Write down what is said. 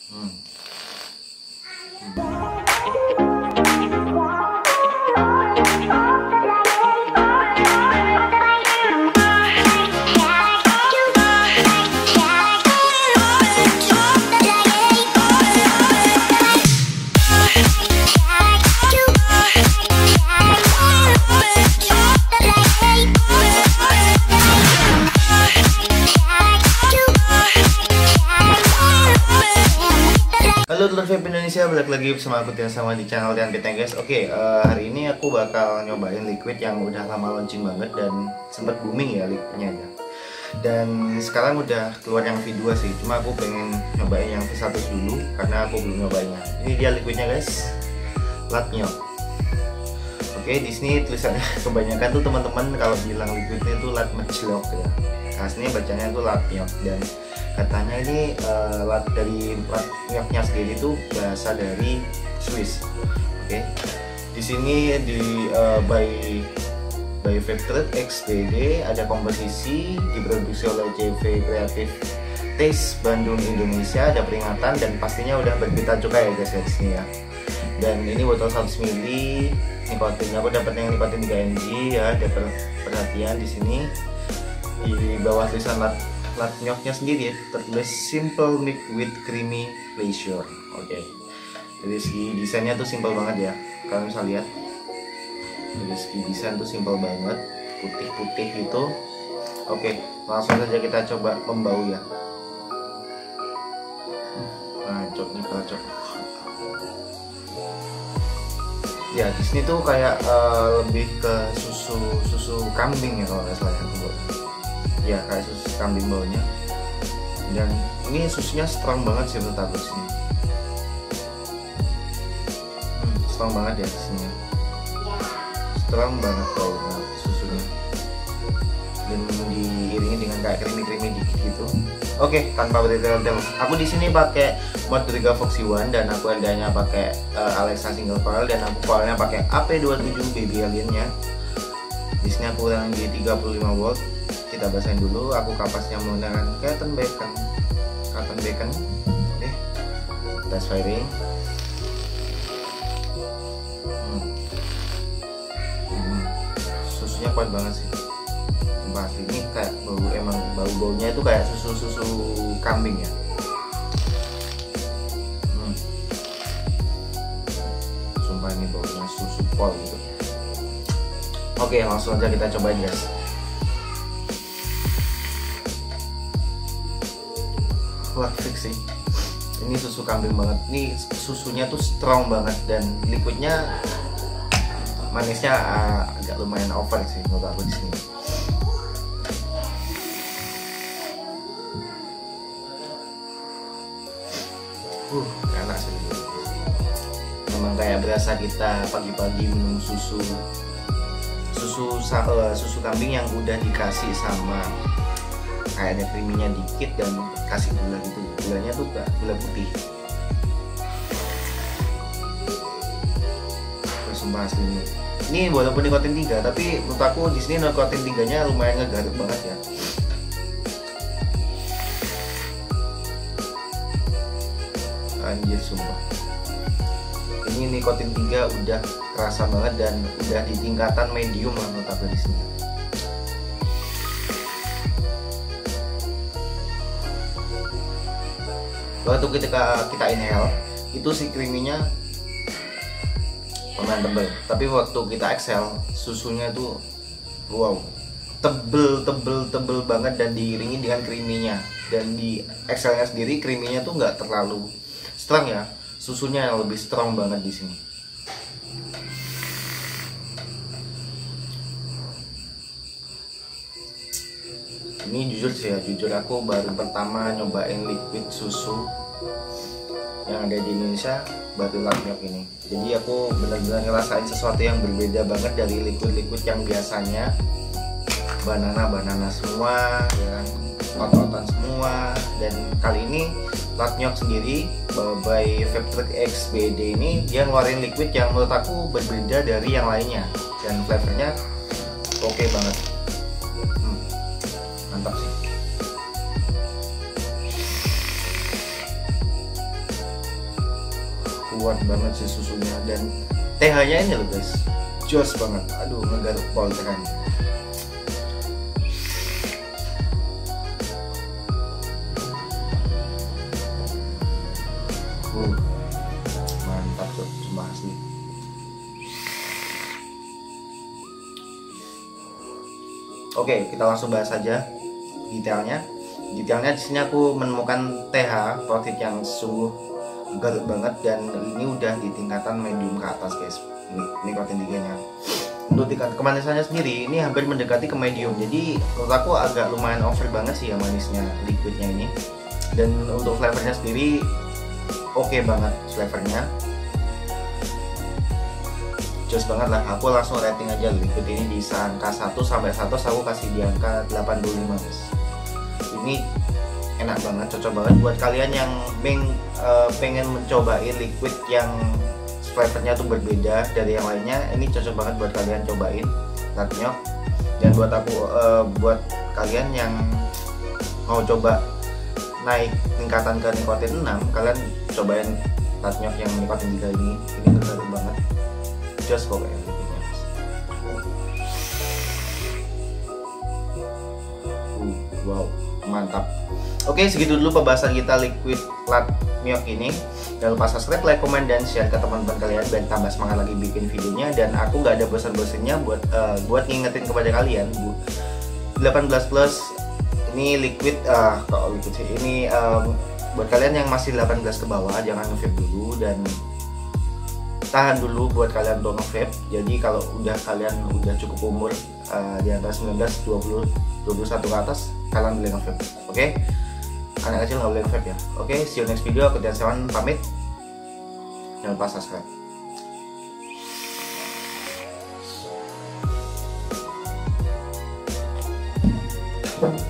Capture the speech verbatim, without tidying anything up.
Hmm. Halo Telur Vape Indonesia, balik lagi bersama aku Tian sama di channel Tian Vape guys. Oke, uh, hari ini aku bakal nyobain liquid yang udah lama launching banget dan sempat booming ya liquidnya ya. Dan sekarang udah keluar yang V dua sih, cuma aku pengen nyobain yang V satu dulu karena aku belum nyobainnya. Ini dia liquidnya guys, Latnyok. Oke, di sini tulisannya kebanyakan tuh teman-teman kalau bilang liquidnya itu Latmechlok ya. Aslinya bacanya itu Latnyok, dan katanya ini uh, lat dari Latnyoknya sendiri itu berasal dari Swiss. Oke, di sini di uh, by by Vapetruck X B D ada komposisi, diproduksi oleh J V Creative Taste Bandung Indonesia, ada peringatan dan pastinya udah berbeda cukai ya guys ya di sini ya. Dan ini botol seratus mililiter nikotin, aku dapat yang nikotin tiga M G ya. Ada perhatian di sini di bawah tulisan lat Latnyoknya sendiri tertulis simple milk with creamy pleasure. Oke, okay. Dari segi desainnya tuh simple banget ya, kalian bisa lihat. Dari segi desain tuh simple banget, putih-putih gitu. Oke, okay. Langsung saja kita coba membau ya. Bacok nih bacok. Ya di sini tuh kayak uh, lebih ke susu susu kambing ya kalau nggak salah ya. Ya kayak susu kambing baunya, dan ini susunya strong banget sih menurut aku sini. Hmm, strong banget ya susunya, strong banget baunya susunya, dan diiringi dengan kayak krimi-krimi dikit gitu. Oke, tanpa bertele-tele, aku di sini pakai Modriga Foxy One dan aku adanya pakai uh, Alexa single coil, dan aku coilnya pakai A P dua puluh tujuh Baby Alien-nya. Di sini aku kurang di tiga puluh lima volt. Kita basahin dulu. Aku kapasnya menggunakan cotton bacon, cotton bacon. Oke, tes firing. Hmm. Hmm. Susunya kuat banget sih. Pasti ini kayak bau, emang bau baunya itu kayak susu susu kambing ya. Hmm. Sumpah ini baunya susu pol gitu. Oke, langsung aja kita cobain guys. Wah, fix sih. Ini susu kambing banget. Ini susunya tuh strong banget dan liquidnya manisnya uh, agak lumayan over sih menurut aku di sini. Uh, enak sih. Memang kayak berasa kita pagi-pagi minum susu susu uh, susu kambing yang udah dikasih sama kayaknya kriminya dikit dan kasih gula gitu. Gulanya tuh gak gula putih. Terus sumpah asli ini. Ini walaupun nikotin tiga, tapi menurut aku di sini nikotin tiganya lumayan ngegaruk banget ya. Anjir sumpah. Ini nikotin tiga udah kerasa banget dan udah di tingkatan medium lah menurut aku di sini. Waktu ketika kita inhale itu si kriminya lumayan tebel, tapi waktu kita exhale susunya itu wow, tebel tebel tebel banget dan diiringi dengan kriminya. Dan di exhale-nya sendiri kriminya tuh nggak terlalu strong ya, susunya yang lebih strong banget di sini. Ini jujur sih ya, jujur aku baru pertama nyobain liquid susu yang ada di Indonesia, baru Latnyok ini. Jadi aku benar-benar ngerasain sesuatu yang berbeda banget dari liquid-liquid yang biasanya banana-banana semua, ya kan, otot-otan semua. Dan kali ini Latnyok sendiri by Vapetruck X B D ini dia ngeluarin liquid yang menurut aku berbeda dari yang lainnya, dan flavornya oke okay banget. Hmm, mantap sih. kuat banget sih susunya, dan T H-nya ini loh guys, jos banget. Aduh, ngegaruk pol tekan. Uh, mantap tuh, cuma asli. Oke, kita langsung bahas aja detailnya. Detailnya di sini aku menemukan T H profit yang sungguh garut banget, dan ini udah di tingkatan medium ke atas guys, nikotin tiganya. Untuk tingkat kemanisannya sendiri ini hampir mendekati ke medium, jadi menurut aku agak lumayan over banget sih ya manisnya liquidnya ini. Dan untuk flavornya sendiri oke okay banget flavornya, jos banget lah. Aku langsung rating aja liquid ini di angka satu sampai seratus, aku kasih di angka delapan puluh lima guys. Ini enak banget, cocok banget buat kalian yang peng, uh, pengen mencobain liquid yang flavornya tuh berbeda dari yang lainnya. Ini cocok banget buat kalian cobain Latnyok. Dan buat aku uh, buat kalian yang mau coba naik tingkatan ke nikotin enam, kalian cobain Latnyok yang nikotin tiga ini. Ini ngegaruk banget, just pokoknya liquidnya. Uh, wow, mantap. Oke, segitu dulu pembahasan kita liquid Latnyok ini. Jangan lupa subscribe, like, komen, dan share ke teman-teman kalian biar tambah semangat lagi bikin videonya. Dan aku nggak ada bosan-bosannya buat uh, buat ngingetin kepada kalian, bu, delapan belas plus ini liquid, uh, kalau liquid sih ini um, buat kalian yang masih delapan belas ke bawah jangan nge-vape dulu, dan tahan dulu buat kalian untuk nge-vape. Jadi kalau udah kalian udah cukup umur uh, di antara sembilan belas, dua puluh, dua puluh satu ke atas, kalian boleh nge-vape. Oke? Okay? Anak kecil nggak boleh nge-vape ya. Oke, okay, see you next video. Aku Tian pamit. Jangan lupa subscribe.